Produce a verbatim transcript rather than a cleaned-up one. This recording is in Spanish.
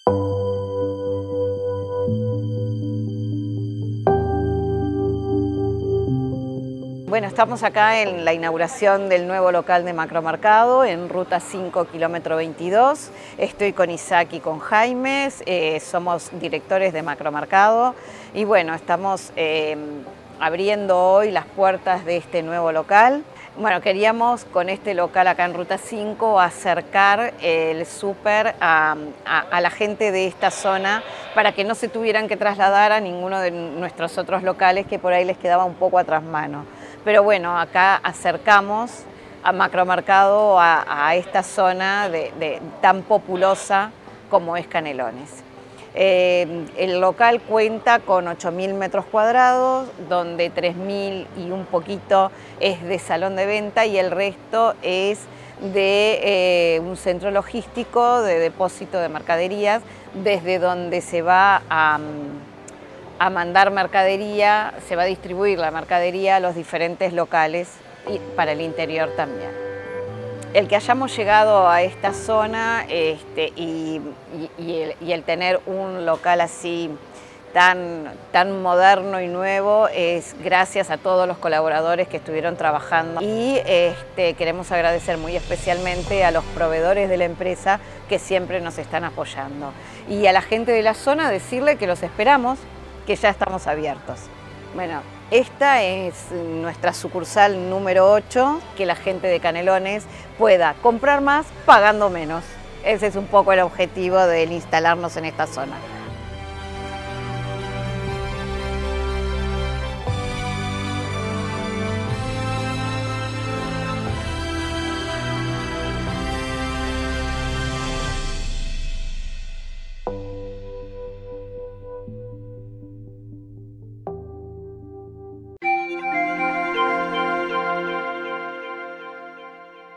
Bueno, estamos acá en la inauguración del nuevo local de Macromercado en Ruta cinco, kilómetro veintidós. Estoy con Isaac y con Jaime, eh, somos directores de Macromercado y bueno, estamos eh, abriendo hoy las puertas de este nuevo local. Bueno, queríamos con este local acá en Ruta cinco acercar el súper a, a, a la gente de esta zona para que no se tuvieran que trasladar a ninguno de nuestros otros locales que por ahí les quedaba un poco atrás mano. Pero bueno, acá acercamos a Macromercado a, a esta zona de, de, tan populosa como es Canelones. Eh, el local cuenta con ocho mil metros cuadrados, donde tres mil y un poquito es de salón de venta y el resto es de eh, un centro logístico de depósito de mercaderías, desde donde se va a, a mandar mercadería, se va a distribuir la mercadería a los diferentes locales y para el interior también. El que hayamos llegado a esta zona este, y, y, y, el, y el tener un local así tan, tan moderno y nuevo es gracias a todos los colaboradores que estuvieron trabajando y este, queremos agradecer muy especialmente a los proveedores de la empresa que siempre nos están apoyando y a la gente de la zona decirle que los esperamos, que ya estamos abiertos. Bueno, esta es nuestra sucursal número ocho, que la gente de Canelones pueda comprar más pagando menos. Ese es un poco el objetivo de instalarnos en esta zona.